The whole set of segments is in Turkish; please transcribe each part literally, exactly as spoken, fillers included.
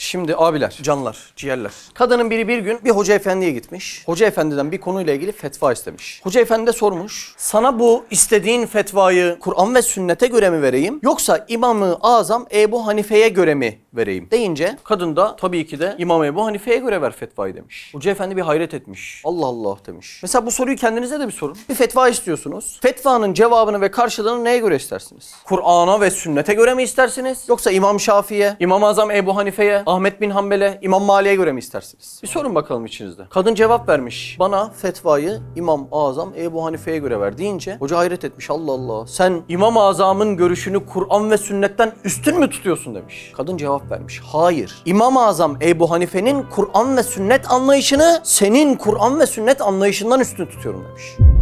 Şimdi abiler, canlar, ciğerler. Kadının biri bir gün bir hoca efendiye gitmiş. Hoca efendiden bir konuyla ilgili fetva istemiş. Hoca efendi de sormuş. Sana bu istediğin fetvayı Kur'an ve sünnete göre mi vereyim? Yoksa İmam-ı Azam Ebu Hanife'ye göre mi vereyim? Deyince kadın da tabii ki de İmam Ebu Hanife'ye göre ver fetvayı demiş. Hoca efendi bir hayret etmiş. Allah Allah demiş. Mesela bu soruyu kendinize de bir sorun. Bir fetva istiyorsunuz. Fetvanın cevabını ve karşılığını neye göre istersiniz? Kur'an'a ve sünnete göre mi istersiniz? Yoksa İmam Şafii'ye, İmam-ı Azam Ebu Hanife'ye, Ahmet bin Hanbel'e, İmam Mali'ye göre mi istersiniz? Bir sorun bakalım içinizde. Kadın cevap vermiş. Bana fetvayı İmam-ı Azam Ebu Hanife'ye göre ver deyince hoca hayret etmiş. Allah Allah. Sen İmam-ı Azam'ın görüşünü Kur'an ve sünnetten üstün mü tutuyorsun demiş. Kadın cevap vermiş. Hayır. İmam-ı Azam Ebu Hanife'nin Kur'an ve sünnet anlayışını senin Kur'an ve sünnet anlayışından üstün tutuyorum demiş.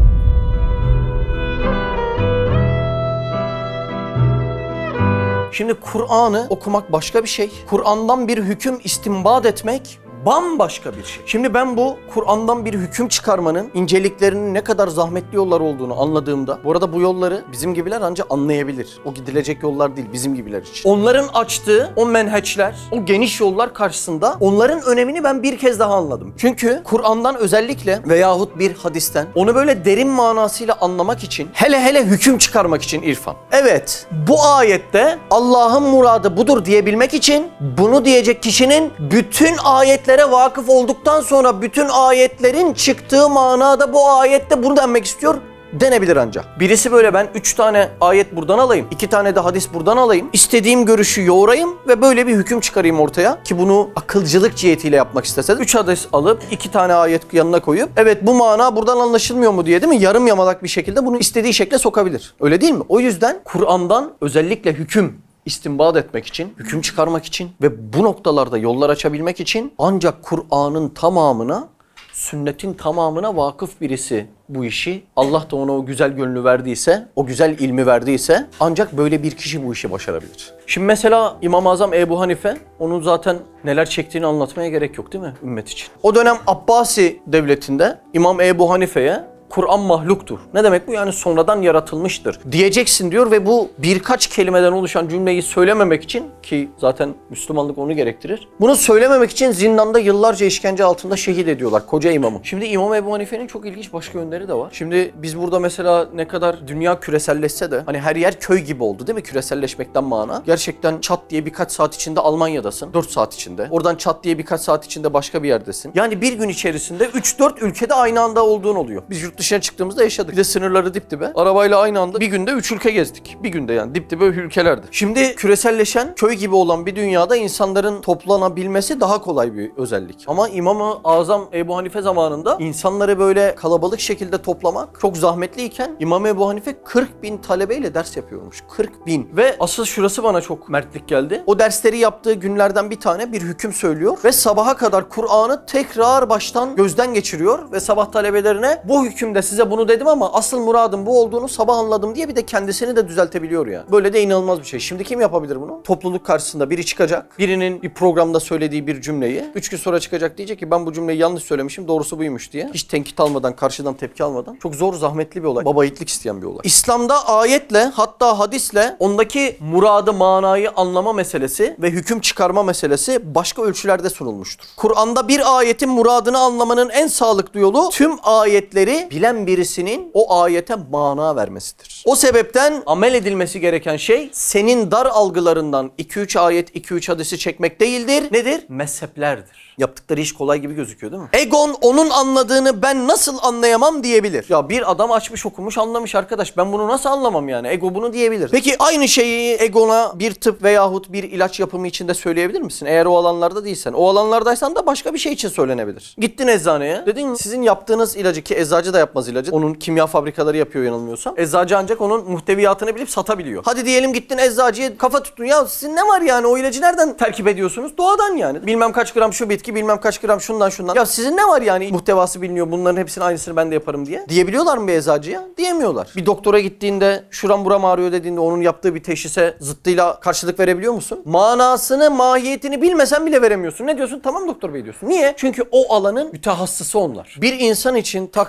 Şimdi Kur'an'ı okumak başka bir şey. Kur'an'dan bir hüküm istinbat etmek bambaşka bir şey. Şimdi ben bu Kur'an'dan bir hüküm çıkarmanın inceliklerinin ne kadar zahmetli yollar olduğunu anladığımda, bu arada bu yolları bizim gibiler ancak anlayabilir. O gidilecek yollar değil, bizim gibiler için. Onların açtığı o menheçler, o geniş yollar karşısında onların önemini ben bir kez daha anladım. Çünkü Kur'an'dan özellikle veyahut bir hadisten onu böyle derin manasıyla anlamak için, hele hele hüküm çıkarmak için irfan. Evet, bu ayette Allah'ın muradı budur diyebilmek için bunu diyecek kişinin bütün ayetler vakıf olduktan sonra bütün ayetlerin çıktığı manada bu ayette bunu denmek istiyor denebilir ancak. Birisi böyle ben üç tane ayet buradan alayım, iki tane de hadis buradan alayım, istediğim görüşü yoğurayım ve böyle bir hüküm çıkarayım ortaya ki bunu akılcılık cihetiyle yapmak istese üç hadis alıp iki tane ayet yanına koyup evet bu mana buradan anlaşılmıyor mu diye değil mi? Yarım yamalak bir şekilde bunu istediği şekle sokabilir. Öyle değil mi? O yüzden Kur'an'dan özellikle hüküm istinbat etmek için, hüküm çıkarmak için ve bu noktalarda yollar açabilmek için ancak Kur'an'ın tamamına, sünnetin tamamına vakıf birisi bu işi, Allah da ona o güzel gönlü verdiyse, o güzel ilmi verdiyse ancak böyle bir kişi bu işi başarabilir. Şimdi mesela İmam-ı Azam Ebu Hanife, onun zaten neler çektiğini anlatmaya gerek yok değil mi ümmet için? O dönem Abbasi devletinde İmam Ebu Hanife'ye Kur'an mahluktur. Ne demek bu? Yani sonradan yaratılmıştır diyeceksin diyor ve bu birkaç kelimeden oluşan cümleyi söylememek için ki zaten Müslümanlık onu gerektirir. Bunu söylememek için zindanda yıllarca işkence altında şehit ediyorlar koca imamı. Şimdi İmam Ebu Hanife'nin çok ilginç başka yönleri de var. Şimdi biz burada mesela ne kadar dünya küreselleşse de hani her yer köy gibi oldu değil mi küreselleşmekten mana? Gerçekten çat diye birkaç saat içinde Almanya'dasın. dört saat içinde. Oradan çat diye birkaç saat içinde başka bir yerdesin. Yani bir gün içerisinde üç dört ülkede aynı anda olduğun oluyor. Biz yurt dışına çıktığımızda yaşadık. Bir de sınırları dip dibe. Arabayla aynı anda bir günde üç ülke gezdik. Bir günde yani dip dibe ülkelerdi. Şimdi küreselleşen köy gibi olan bir dünyada insanların toplanabilmesi daha kolay bir özellik. Ama İmam-ı Azam Ebu Hanife zamanında insanları böyle kalabalık şekilde toplamak çok zahmetliyken İmam Ebu Hanife kırk bin talebeyle ders yapıyormuş. kırk bin. Ve asıl şurası bana çok mertlik geldi. O dersleri yaptığı günlerden bir tane bir hüküm söylüyor ve sabaha kadar Kur'an'ı tekrar baştan gözden geçiriyor ve sabah talebelerine bu hüküm de size bunu dedim ama asıl muradım bu olduğunu sabah anladım diye bir de kendisini de düzeltebiliyor yani. Böyle de inanılmaz bir şey. Şimdi kim yapabilir bunu? Topluluk karşısında biri çıkacak. Birinin bir programda söylediği bir cümleyi üç gün sonra çıkacak diyecek ki ben bu cümleyi yanlış söylemişim doğrusu buymuş diye. Hiç tenkit almadan, karşıdan tepki almadan. Çok zor, zahmetli bir olay. Baba yiğitlik isteyen bir olay. İslam'da ayetle hatta hadisle ondaki muradı, manayı anlama meselesi ve hüküm çıkarma meselesi başka ölçülerde sunulmuştur. Kur'an'da bir ayetin muradını anlamanın en sağlıklı yolu tüm ayetleri bilen birisinin o ayete mana vermesidir. O sebepten amel edilmesi gereken şey senin dar algılarından iki üç ayet, iki üç hadisi çekmek değildir. Nedir? Mezheplerdir. Yaptıkları iş kolay gibi gözüküyor değil mi? Egon onun anladığını ben nasıl anlayamam diyebilir. Ya bir adam açmış okumuş anlamış arkadaş ben bunu nasıl anlamam yani? Ego bunu diyebilir. Peki aynı şeyi Egon'a bir tıp veyahut bir ilaç yapımı için de söyleyebilir misin? Eğer o alanlarda değilsen. O alanlardaysan da başka bir şey için söylenebilir. Gittin eczaneye. Dedin sizin yaptığınız ilacı ki eczacı da yapmaz ilacı. Onun kimya fabrikaları yapıyor yanılmıyorsam. Eczacı ancak onun muhteviyatını bilip satabiliyor. Hadi diyelim gittin eczacıya kafa tuttun. Ya sizin ne var yani o ilacı nereden terkip ediyorsunuz? Doğadan yani. Bilmem kaç gram şu bitki bilmem kaç gram şundan şundan. Ya sizin ne var yani muhtevası biliniyor bunların hepsinin aynısını ben de yaparım diye. Diyebiliyorlar mı bir eczacıya? Diyemiyorlar. Bir doktora gittiğinde şuram buram ağrıyor dediğinde onun yaptığı bir teşhise zıttıyla karşılık verebiliyor musun? Manasını, mahiyetini bilmesen bile veremiyorsun. Ne diyorsun? Tamam doktor bey diyorsun. Niye? Çünkü o alanın mütehassısı onlar. Bir insan için takribi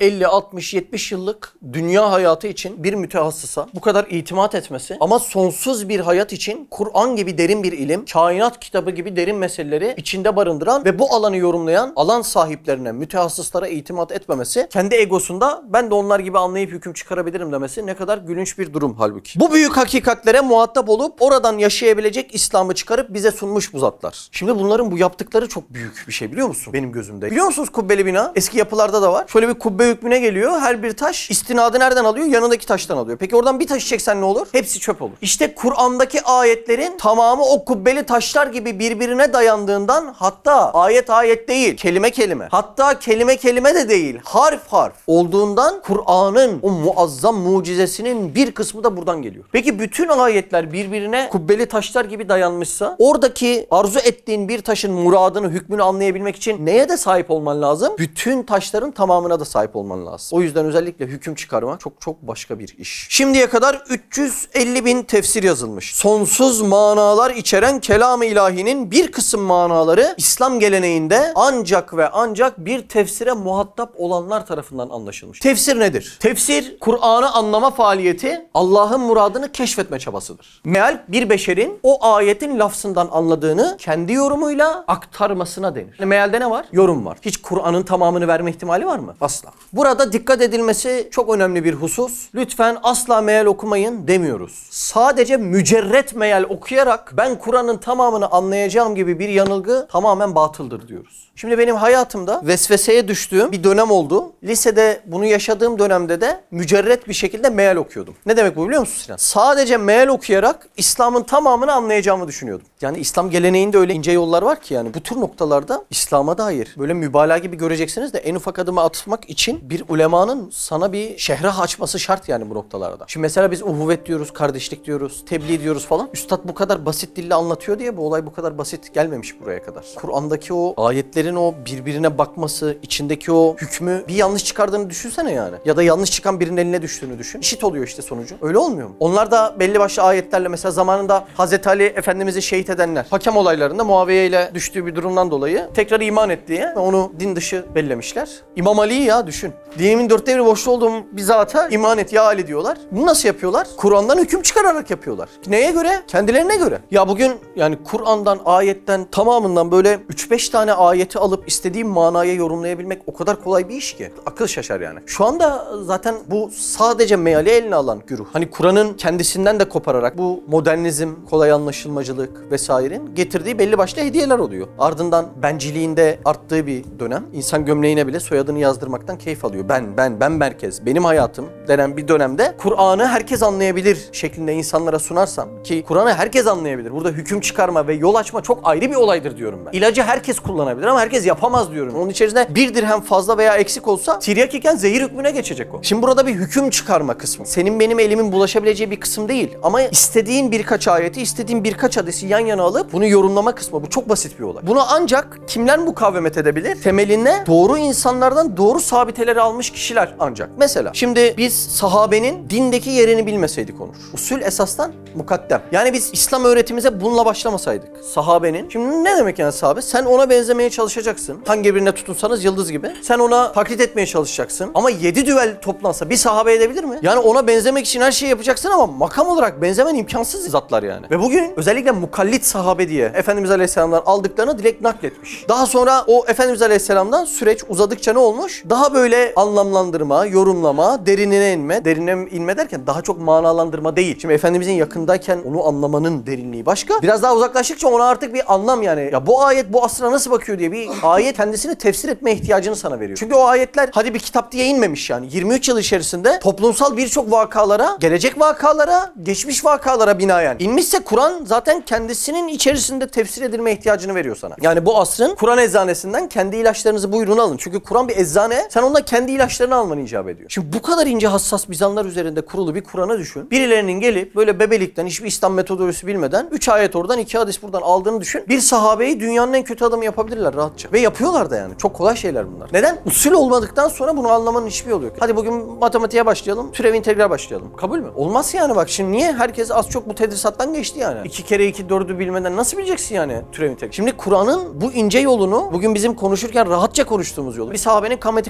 elli, altmış, yetmiş yıllık dünya hayatı için bir mütehassısa bu kadar itimat etmesi ama sonsuz bir hayat için Kur'an gibi derin bir ilim, kainat kitabı gibi derin meseleleri içinde barındıran ve bu alanı yorumlayan alan sahiplerine, mütehassıslara itimat etmemesi, kendi egosunda ben de onlar gibi anlayıp hüküm çıkarabilirim demesi ne kadar gülünç bir durum halbuki. Bu büyük hakikatlere muhatap olup oradan yaşayabilecek İslam'ı çıkarıp bize sunmuş bu zatlar. Şimdi bunların bu yaptıkları çok büyük bir şey, biliyor musun? Benim gözümde. Biliyor musunuz kubbeli bina? Eski yapılarda da var. Şöyle bir kubbe hükmüne geliyor. Her bir taş istinadı nereden alıyor? Yanındaki taştan alıyor. Peki oradan bir taşı çeksen ne olur? Hepsi çöp olur. İşte Kur'an'daki ayetlerin tamamı o kubbeli taşlar gibi birbirine dayandığından, hatta ayet ayet değil, kelime kelime, hatta kelime kelime de değil, harf harf olduğundan Kur'an'ın o muazzam mucizesinin bir kısmı da buradan geliyor. Peki bütün ayetler birbirine kubbeli taşlar gibi dayanmışsa, oradaki arzu ettiğin bir taşın muradını, hükmünü anlayabilmek için neye de sahip olman lazım? Bütün taşların tamamına da sahip olman lazım. O yüzden özellikle hüküm çıkarma çok çok başka bir iş. Şimdiye kadar üç yüz elli bin tefsir yazılmış. Sonsuz manalar içeren kelam-ı ilahinin bir kısım manaları İslam geleneğinde ancak ve ancak bir tefsire muhatap olanlar tarafından anlaşılmış. Tefsir nedir? Tefsir, Kur'an'ı anlama faaliyeti, Allah'ın muradını keşfetme çabasıdır. Meal, bir beşerin o ayetin lafzından anladığını kendi yorumuyla aktarmasına denir. Mealde ne var? Yorum var. Hiç Kur'an'ın tamamını verme ihtimali var mı? Asla. Burada dikkat edilmesi çok önemli bir husus. Lütfen asla meal okumayın demiyoruz. Sadece mücerret meal okuyarak ben Kur'an'ın tamamını anlayacağım gibi bir yanılgı tamamen batıldır diyoruz. Şimdi benim hayatımda vesveseye düştüğüm bir dönem oldu. Lisede bunu yaşadığım dönemde de mücerret bir şekilde meal okuyordum. Ne demek bu biliyor musun Sinan? Sadece meal okuyarak İslam'ın tamamını anlayacağımı düşünüyordum. Yani İslam geleneğinde öyle ince yollar var ki yani bu tür noktalarda İslam'a dair böyle mübalağa gibi göreceksiniz de en ufak adımı atmak için bir ulemanın sana bir şehrah açması şart yani bu noktalarda. Şimdi mesela biz uhuvvet diyoruz, kardeşlik diyoruz, tebliğ diyoruz falan. Üstad bu kadar basit dille anlatıyor diye bu olay bu kadar basit gelmemiş buraya kadar. Kur'an'daki o ayetlerin o birbirine bakması, içindeki o hükmü bir yanlış çıkardığını düşünsene yani. Ya da yanlış çıkan birinin eline düştüğünü düşün. İşit oluyor işte sonucu. Öyle olmuyor mu? Onlar da belli başlı ayetlerle mesela zamanında Hazreti Ali Efendimiz'i şehit edenler, hakem olaylarında Muaviye ile düştüğü bir durumdan dolayı tekrar iman ettiği ve onu din dışı bellemişler. İmam Ali'yi ya düşün. Dinimin dörtte biri boşta olduğum bir zata iman et ya Ali diyorlar. Bunu nasıl yapıyorlar? Kur'an'dan hüküm çıkararak yapıyorlar. Neye göre? Kendilerine göre. Ya bugün yani Kur'an'dan, ayetten tamamından böyle üç beş tane ayeti alıp istediğim manaya yorumlayabilmek o kadar kolay bir iş ki. Akıl şaşar yani. Şu anda zaten bu sadece meali eline alan güruh. Hani Kur'an'ın kendisinden de kopararak bu modernizm, kolay anlaşılmacılık vesairenin getirdiği belli başlı hediyeler oluyor. Ardından benciliğinde arttığı bir dönem. İnsan gömleğine bile soyadını yazdırmaktan keyif alıyor. Ben, ben, ben merkez, benim hayatım denen bir dönemde Kur'an'ı herkes anlayabilir şeklinde insanlara sunarsam ki Kur'an'ı herkes anlayabilir. Burada hüküm çıkarma ve yol açma çok ayrı bir olaydır diyorum ben. İlacı herkes kullanabilir ama herkes yapamaz diyorum. Onun içerisinde bir dirhem fazla veya eksik olsa tiryak iken zehir hükmüne geçecek o. Şimdi burada bir hüküm çıkarma kısmı. Senin benim elimin bulaşabileceği bir kısım değil. Ama istediğin birkaç ayeti, istediğin birkaç hadisi yan yana alıp bunu yorumlama kısmı. Bu çok basit bir olay. Bunu ancak kimler mukavemet edebilir? Temeline doğru insanlardan doğru sabiteleri almış kişiler ancak. Mesela şimdi biz sahabenin dindeki yerini bilmeseydik olur. Usul esastan mukaddem. Yani biz İslam öğretimize bununla başlamasaydık. Sahabenin. Şimdi ne demek yani sahabe? Sen ona benzemeye çalışacaksın. Hangi birine tutunsanız yıldız gibi. Sen ona taklit etmeye çalışacaksın. Ama yedi düvel toplansa bir sahabe edebilir mi? Yani ona benzemek için her şeyi yapacaksın ama makam olarak benzemen imkansız zatlar yani. Ve bugün özellikle mukallit sahabe diye Efendimiz Aleyhisselam'dan aldıklarını direkt nakletmiş. Daha sonra o Efendimiz Aleyhisselam'dan süreç uzadıkça ne olmuş? Daha böyle anlamlandırma, yorumlama, derinine inme. Derinine inme derken daha çok manalandırma değil. Şimdi Efendimizin yakındayken onu anlamanın derinliği başka. Biraz daha uzaklaştıkça ona artık bir anlam yani. Ya bu ayet bu asra nasıl bakıyor diye bir ayet kendisini tefsir etme ihtiyacını sana veriyor. Çünkü o ayetler hadi bir kitap diye inmemiş yani. yirmi üç yıl içerisinde toplumsal birçok vakalara, gelecek vakalara, geçmiş vakalara binaen inmişse Kur'an zaten kendisinin içerisinde tefsir edilme ihtiyacını veriyor sana. Yani bu asrın Kur'an eczanesinden kendi ilaçlarınızı buyurun alın. Çünkü Kur'an bir eczane. Sen ondan kendi ilaçlarını almanı icap ediyor. Şimdi bu kadar ince hassas mizanlar üzerinde kurulu bir Kur'an'ı düşün. Birilerinin gelip böyle bebelikten hiçbir İslam metodolojisi bilmeden üç ayet oradan iki hadis buradan aldığını düşün. Bir sahabeyi dünyanın en kötü adamı yapabilirler rahatça. Ve yapıyorlar da yani. Çok kolay şeyler bunlar. Neden? Usul olmadıktan sonra bunu anlamanın hiçbir yolu yok. Hadi bugün matematiğe başlayalım. Türev integral başlayalım. Kabul mü? Olmaz yani bak. Şimdi niye? Herkes az çok bu tedrisattan geçti yani. iki kere iki dördü bilmeden nasıl bileceksin yani türev integral? Şimdi Kur'an'ın bu ince yolunu bugün bizim konuşurken rahatça konuştuğumuz yolu. Bir sahabenin kıymeti kıymetini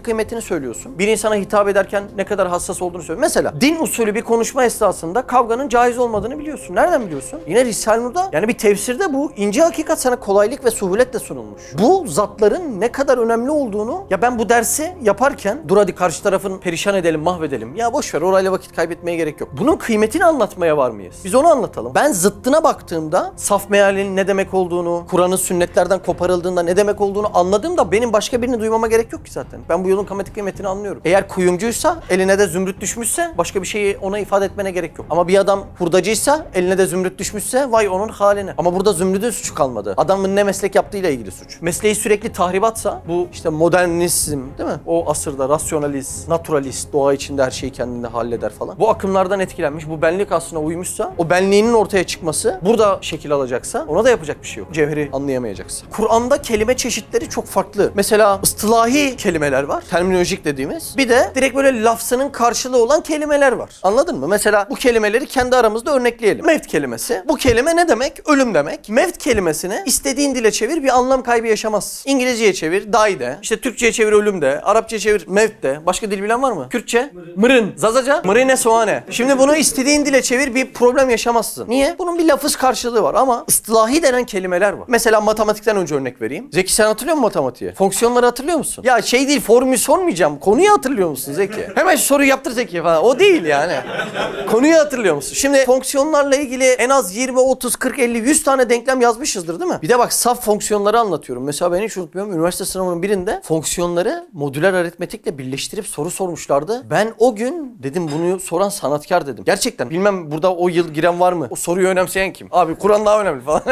söylüyorsun. Bir insana hitap ederken ne kadar hassas olduğunu söylüyorsun. Mesela din usulü bir konuşma esnasında kavganın caiz olmadığını biliyorsun. Nereden biliyorsun? Yine Risale-i Nur'da, yani bir tefsirde bu ince hakikat sana kolaylık ve suhuletle sunulmuş. Bu zatların ne kadar önemli olduğunu, ya ben bu dersi yaparken dur hadi karşı tarafın perişan edelim, mahvedelim. Ya boş ver, orayla vakit kaybetmeye gerek yok. Bunun kıymetini anlatmaya var mıyız? Biz onu anlatalım. Ben zıttına baktığımda saf mealinin ne demek olduğunu, Kur'an'ın sünnetlerden koparıldığında ne demek olduğunu anladığımda benim başka birini duymama gerek yok ki zaten. Ben bu yolun kıymetini anlıyorum. Eğer kuyumcuysa, eline de zümrüt düşmüşse başka bir şeyi ona ifade etmene gerek yok. Ama bir adam hurdacıysa, eline de zümrüt düşmüşse vay onun haline. Ama burada zümrütün suçu kalmadı. Adamın ne meslek yaptığıyla ilgili suç. Mesleği sürekli tahribatsa, bu işte modernizm değil mi? O asırda rasyonalist, naturalist, doğa içinde her şeyi kendinde halleder falan. Bu akımlardan etkilenmiş, bu benlik aslına uymuşsa, o benliğinin ortaya çıkması burada şekil alacaksa ona da yapacak bir şey yok. Cevheri anlayamayacaksa. Kur'an'da kelime çeşitleri çok farklı. Mesela ıstılahi kelimeler var, terminolojik dediğimiz. Bir de direkt böyle lafzının karşılığı olan kelimeler var. Anladın mı? Mesela bu kelimeleri kendi aramızda örnekleyelim. Mevt kelimesi. Bu kelime ne demek? Ölüm demek. Mevt kelimesini istediğin dile çevir, bir anlam kaybı yaşamazsın. İngilizceye çevir, die de. İşte Türkçe'ye çevir, ölüm de. Arapça'ya çevir, mevt de. Başka dil bilen var mı? Kürtçe? Mırın. Mırın. Zazaca? Mırine soğane. Şimdi bunu istediğin dile çevir, bir problem yaşamazsın. Niye? Bunun bir lafız karşılığı var ama ıstılahi denen kelimeler var. Mesela matematikten önce örnek vereyim. Zeki, sen hatırlıyor musun matematiği? Fonksiyonları hatırlıyor musun? Ya şey değil, formülü sormayacağım. Konuyu hatırlıyor musun Zeki? Hemen şu soruyu yaptır Zeki falan. O değil yani. Konuyu hatırlıyor musun? Şimdi fonksiyonlarla ilgili en az yirmi, otuz, kırk, elli, yüz tane denklem yazmışızdır değil mi? Bir de bak saf fonksiyonları anlatıyorum. Mesela ben hiç unutmuyorum. Üniversite sınavının birinde fonksiyonları modüler aritmetikle birleştirip soru sormuşlardı. Ben o gün dedim bunu soran sanatkar dedim. Gerçekten bilmem burada o yıl giren var mı? O soruyu önemseyen kim? Abi Kur'an daha önemli falan.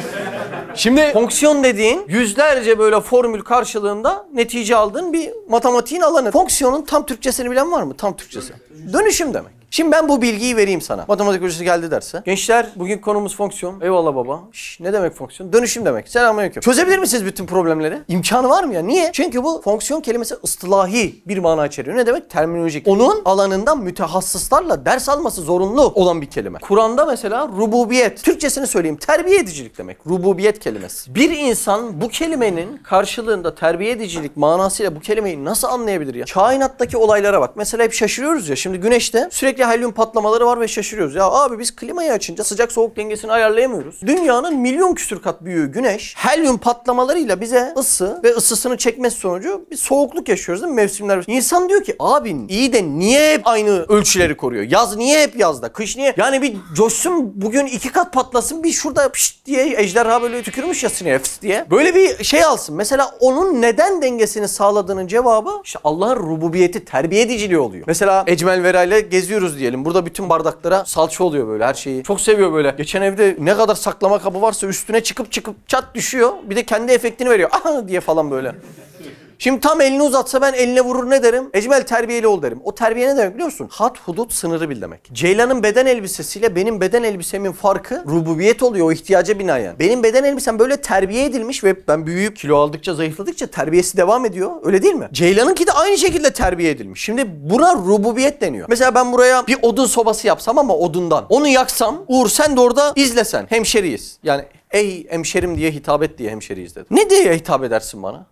Şimdi fonksiyon dediğin yüzlerce böyle formül karşılığında netice aldığın bir matematiğin alanı. Fonksiyonun tam Türkçesini bilen var mı? Tam Türkçesi. Dönüşüm demek. Şimdi ben bu bilgiyi vereyim sana. Matematik hocası geldi derse. Gençler bugün konumuz fonksiyon. Eyvallah baba. Şş, ne demek fonksiyon? Dönüşüm demek. Selamünaleyküm. Çözebilir misiniz bütün problemleri? İmkanı var mı ya? Niye? Çünkü bu fonksiyon kelimesi ıstılahi bir mana içeriyor. Ne demek? Terminolojik. Onun alanından mütehassıslarla ders alması zorunlu olan bir kelime. Kur'an'da mesela rububiyet. Türkçesini söyleyeyim. Terbiye edicilik demek. Rububiyet kelimesi. Bir insan bu kelimenin karşılığında terbiye edicilik manasıyla bu kelimeyi nasıl anlayabilir ya? Kainattaki olaylara bak. Mesela hep şaşırıyoruz ya. Şimdi güneşte sürekli helyum patlamaları var ve şaşırıyoruz. Ya abi biz klimayı açınca sıcak soğuk dengesini ayarlayamıyoruz. Dünyanın milyon küsür kat büyüğü güneş helyum patlamalarıyla bize ısı ve ısısını çekmesi sonucu bir soğukluk yaşıyoruz değil mi? Mevsimler. İnsan diyor ki abi iyi de niye hep aynı ölçüleri koruyor? Yaz niye hep yazda? Kış niye? Yani bir coşsun bugün iki kat patlasın, bir şurada pişt diye ejderha böyle tükürmüş ya sineye fıs diye. Böyle bir şey alsın. Mesela onun neden dengesini sağladığının cevabı işte Allah'ın rububiyeti, terbiye ediciliği oluyor. Mesela Ecmel Vera ile geziyoruz diyelim. Burada bütün bardaklara salça oluyor böyle her şeyi. Çok seviyor böyle. Geçen evde ne kadar saklama kabı varsa üstüne çıkıp çıkıp çat düşüyor. Bir de kendi efektini veriyor. Aha diye falan böyle. Şimdi tam elini uzatsa ben eline vurur ne derim? Ecmel terbiyeli ol derim. O terbiye ne demek biliyor musun? Had, hudut, sınırı bil demek. Ceylan'ın beden elbisesiyle benim beden elbisemin farkı rububiyet oluyor, o ihtiyaca binaen. Benim beden elbisem böyle terbiye edilmiş ve ben büyüyüp kilo aldıkça, zayıfladıkça terbiyesi devam ediyor. Öyle değil mi? Ceylan'ınki de aynı şekilde terbiye edilmiş. Şimdi buna rububiyet deniyor. Mesela ben buraya bir odun sobası yapsam ama odundan. Onu yaksam, Uğur sen de orada izlesen. Hemşeriyiz. Yani ey hemşerim diye hitap et diye hemşeriyiz dedim. Ne diye hitap edersin bana?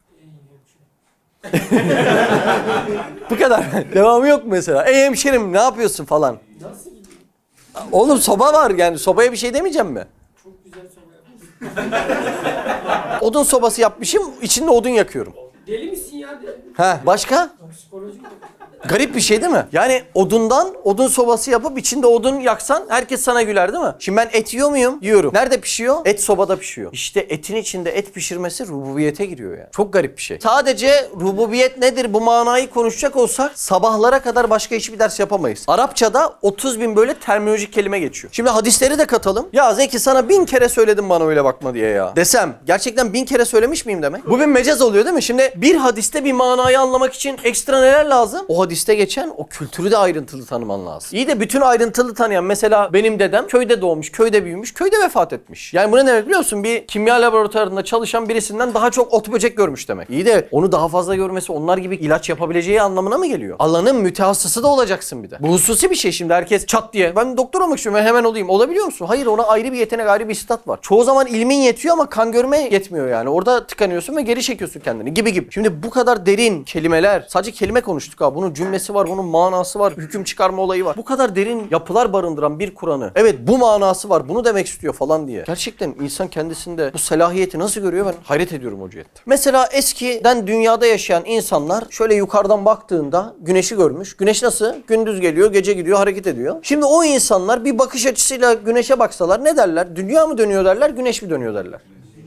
Bu kadar. Devamı yok mesela. Ey hemşerim ne yapıyorsun falan. Nasıl gidiyor? Oğlum soba var yani, sobaya bir şey demeyeceğim mi? Çok güzel soba yapmışsın. Odun sobası yapmışım, içinde odun yakıyorum. Deli misin ya? Ha, başka? Psikolojik. Garip bir şey değil mi? Yani odundan odun sobası yapıp içinde odun yaksan herkes sana güler değil mi? Şimdi ben et yiyor muyum? Yiyorum. Nerede pişiyor? Et sobada pişiyor. İşte etin içinde et pişirmesi rububiyete giriyor ya. Çok garip bir şey. Sadece rububiyet nedir bu manayı konuşacak olsak sabahlara kadar başka hiçbir ders yapamayız. Arapçada otuz bin böyle terminolojik kelime geçiyor. Şimdi hadisleri de katalım. Ya Zeki sana bin kere söyledim bana öyle bakma diye ya. Desem gerçekten bin kere söylemiş miyim demek? Bu bir mecaz oluyor değil mi? Şimdi bir hadiste bir manayı anlamak için ekstra neler lazım? O hadiste geçen o kültürü de ayrıntılı tanıman lazım. İyi de bütün ayrıntılı tanıyan, mesela benim dedem köyde doğmuş, köyde büyümüş, köyde vefat etmiş. Yani bu ne demek biliyor musun? Bir kimya laboratuvarında çalışan birisinden daha çok ot böcek görmüş demek. İyi de onu daha fazla görmesi onlar gibi ilaç yapabileceği anlamına mı geliyor? Alanın mütehassısı da olacaksın bir de. Bu hususi bir şey şimdi, herkes çat diye ben doktor olmak istiyorum, ben hemen olayım. Olabiliyor musun? Hayır, ona ayrı bir yetenek, ayrı bir istat var. Çoğu zaman ilmin yetiyor ama kan görme yetmiyor yani. Orada tıkanıyorsun ve geri çekiyorsun kendini gibi gibi. Şimdi bu kadar derin kelimeler, sadece kelime konuştuk ha. Bunun cümlesi var, bunun manası var, hüküm çıkarma olayı var. Bu kadar derin yapılar barındıran bir Kur'an'ı, evet bu manası var, bunu demek istiyor falan diye. Gerçekten insan kendisinde bu selahiyeti nasıl görüyor, ben hayret ediyorum o cihette. Mesela eskiden dünyada yaşayan insanlar şöyle yukarıdan baktığında güneşi görmüş. Güneş nasıl? Gündüz geliyor, gece gidiyor, hareket ediyor. Şimdi o insanlar bir bakış açısıyla güneşe baksalar ne derler? Dünya mı dönüyor derler, güneş mi dönüyor derler?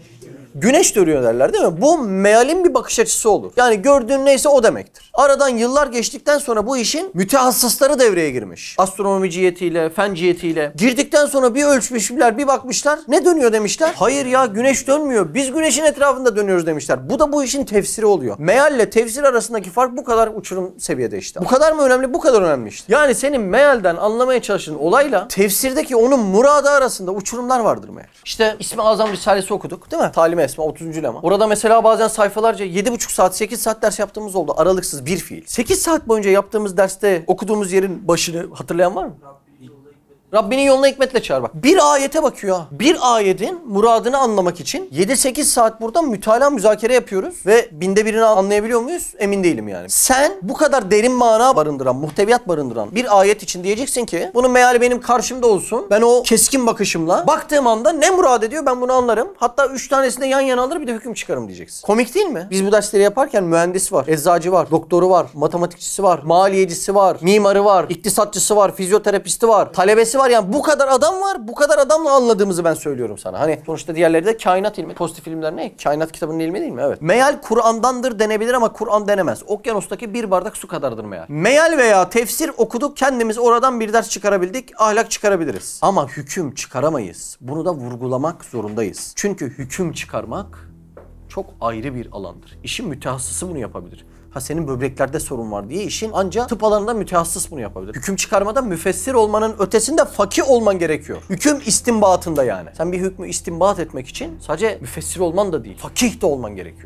Güneş dönüyor derler değil mi? Bu mealin bir bakış açısı olur. Yani gördüğün neyse o demektir. Aradan yıllar geçtikten sonra bu işin mütehassısları devreye girmiş. Astronomi cihetiyle, fen cihetiyle. Girdikten sonra bir ölçmüşler, bir bakmışlar. Ne dönüyor demişler? Hayır ya, güneş dönmüyor. Biz güneşin etrafında dönüyoruz demişler. Bu da bu işin tefsiri oluyor. Mealle tefsir arasındaki fark bu kadar uçurum seviyede işte. Bu kadar mı önemli? Bu kadar önemli işte. Yani senin mealden anlamaya çalıştığın olayla tefsirdeki onun muradı arasında uçurumlar vardır meğer. İşte İsmi Azam Risalesi okuduk değil mi? Talime Esma otuzuncu lema. Orada mesela bazen sayfalarca yedi buçuk saat, sekiz saat ders yaptığımız oldu. Aralıksız bir fiil. sekiz saat boyunca yaptığımız derste okuduğumuz yerin başını hatırlayan var mı? Rabbinin yoluna hikmetle çağır bak. Bir ayete bakıyor. Bir ayetin muradını anlamak için yedi sekiz saat burada mütalaa müzakere yapıyoruz ve binde birini anlayabiliyor muyuz? Emin değilim yani. Sen bu kadar derin mana barındıran, muhteviyat barındıran bir ayet için diyeceksin ki bunun meali benim karşımda olsun. Ben o keskin bakışımla baktığım anda ne murad ediyor ben bunu anlarım. Hatta üç tanesini de yan yana alır bir de hüküm çıkarım diyeceksin. Komik değil mi? Biz bu dersleri yaparken mühendis var, eczacı var, doktoru var, matematikçisi var, maliyecisi var, mimarı var, iktisatçısı var, fizyoterapisti var, talebesi var. Yani bu kadar adam var. Bu kadar adamla anladığımızı ben söylüyorum sana. Hani sonuçta diğerleri de kainat ilmi. Pozitif ilimler ne? Kainat kitabının ilmi değil mi? Evet. Meal Kur'an'dandır denebilir ama Kur'an denemez. Okyanustaki bir bardak su kadardır meal. Meal veya tefsir okuduk. Kendimiz oradan bir ders çıkarabildik. Ahlak çıkarabiliriz. Ama hüküm çıkaramayız. Bunu da vurgulamak zorundayız. Çünkü hüküm çıkarmak çok ayrı bir alandır. İşin mütehassısı bunu yapabilir. Ha senin böbreklerde sorun var diye işin ancak tıp alanında mütehassıs bunu yapabilir. Hüküm çıkarmada müfessir olmanın ötesinde fakih olman gerekiyor. Hüküm istinbatında yani. Sen bir hükmü istinbat etmek için sadece müfessir olman da değil, fakih de olman gerekiyor.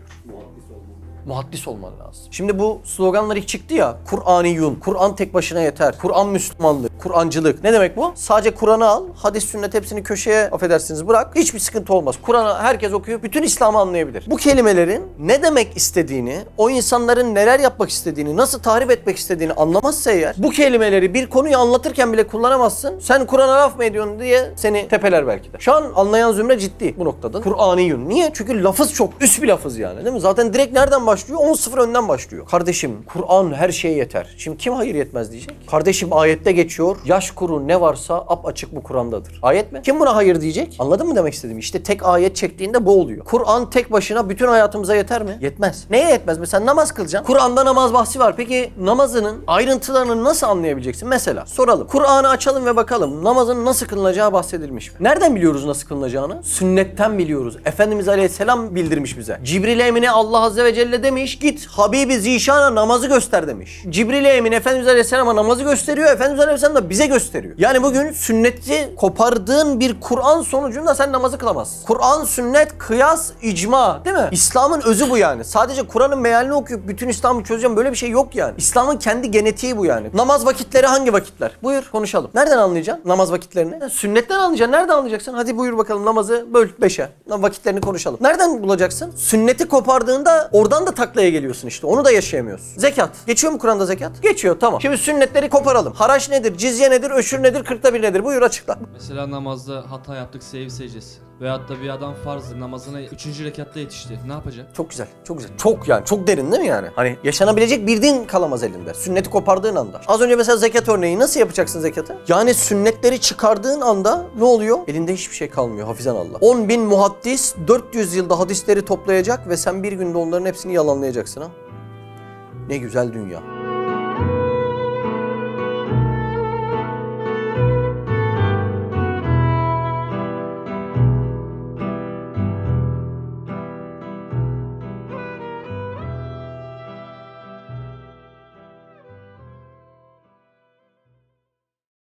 Muhaddis olman lazım. Şimdi bu sloganlar ilk çıktı ya. Kur'aniyun, Kur'an tek başına yeter. Kur'an Müslümanlık, Kur'ancılık. Ne demek bu? Sadece Kur'an'ı al, hadis sünnet hepsini köşeye affedersiniz bırak. Hiçbir sıkıntı olmaz. Kur'an'ı herkes okuyor, bütün İslam'ı anlayabilir. Bu kelimelerin ne demek istediğini, o insanların neler yapmak istediğini, nasıl tahrip etmek istediğini anlamazsa eğer, bu kelimeleri bir konuyu anlatırken bile kullanamazsın. Sen Kur'an'a laf mı ediyorsun diye seni tepeler belki de. Şu an anlayan zümre ciddi bu noktada. Kur'aniyun. Niye? Çünkü lafız çok üst bir lafız yani değil mi? Zaten direkt nereden başlıyor? on sıfır önden başlıyor. Kardeşim Kur'an her şeye yeter. Şimdi kim hayır yetmez diyecek? Kardeşim ayette geçiyor. Yaş kuru ne varsa apaçık bu Kur'an'dadır. Ayet mi? Kim buna hayır diyecek? Anladın mı demek istediğimi? İşte tek ayet çektiğinde bu oluyor. Kur'an tek başına bütün hayatımıza yeter mi? Yetmez. Neye yetmez? Mesela namaz kılacaksın. Kur'an'da namaz bahsi var. Peki namazının ayrıntılarını nasıl anlayabileceksin? Mesela soralım. Kur'an'ı açalım ve bakalım namazın nasıl kılınacağı bahsedilmiş mi? Nereden biliyoruz nasıl kılınacağını? Sünnetten biliyoruz. Efendimiz Aleyhisselam bildirmiş bize. Cibril Emine Allah Azze ve Celle demiş, git Habibi Zişan'a namazı göster demiş. Cibril Emin Efendimiz Aleyhisselam'a namazı gösteriyor. Efendimiz Aleyhisselam da bize gösteriyor. Yani bugün sünneti kopardığın bir Kur'an sonucunda sen namazı kılamazsın. Kur'an, sünnet, kıyas, icma değil mi? İslam'ın özü bu yani. Sadece Kur'an'ın mealini okuyup bütün İslam'ı çözeceğim böyle bir şey yok yani. İslam'ın kendi genetiği bu yani. Namaz vakitleri hangi vakitler? Buyur konuşalım. Nereden anlayacaksın namaz vakitlerini? Sünnetten anlayacaksın. Nereden anlayacaksın? Hadi buyur bakalım namazı böl beşe. Vakitlerini konuşalım. Nereden bulacaksın? Sünneti kopardığında oradan da taklaya geliyorsun işte. Onu da yaşayamıyorsun. Zekat. Geçiyor mu Kur'an'da zekat? Geçiyor, tamam. Şimdi sünnetleri koparalım. Haraç nedir? Cizye nedir? Öşür nedir? Kırkta bir nedir? Buyur açıkla. Mesela namazda hata yaptık, sehiv secdesi. Veyahut da bir adam farzdır, namazına üçüncü rekatta yetişti. Ne yapacak? Çok güzel, çok güzel. Çok yani, çok derin değil mi yani? Hani yaşanabilecek bir din kalamaz elinde. Sünneti kopardığın anda. Az önce mesela zekat örneği. Nasıl yapacaksın zekatı? Yani sünnetleri çıkardığın anda ne oluyor? Elinde hiçbir şey kalmıyor hafizan Allah. on bin muhaddis dört yüz yılda hadisleri toplayacak ve sen bir günde onların hepsini yalanlayacaksın ha. Ne güzel dünya.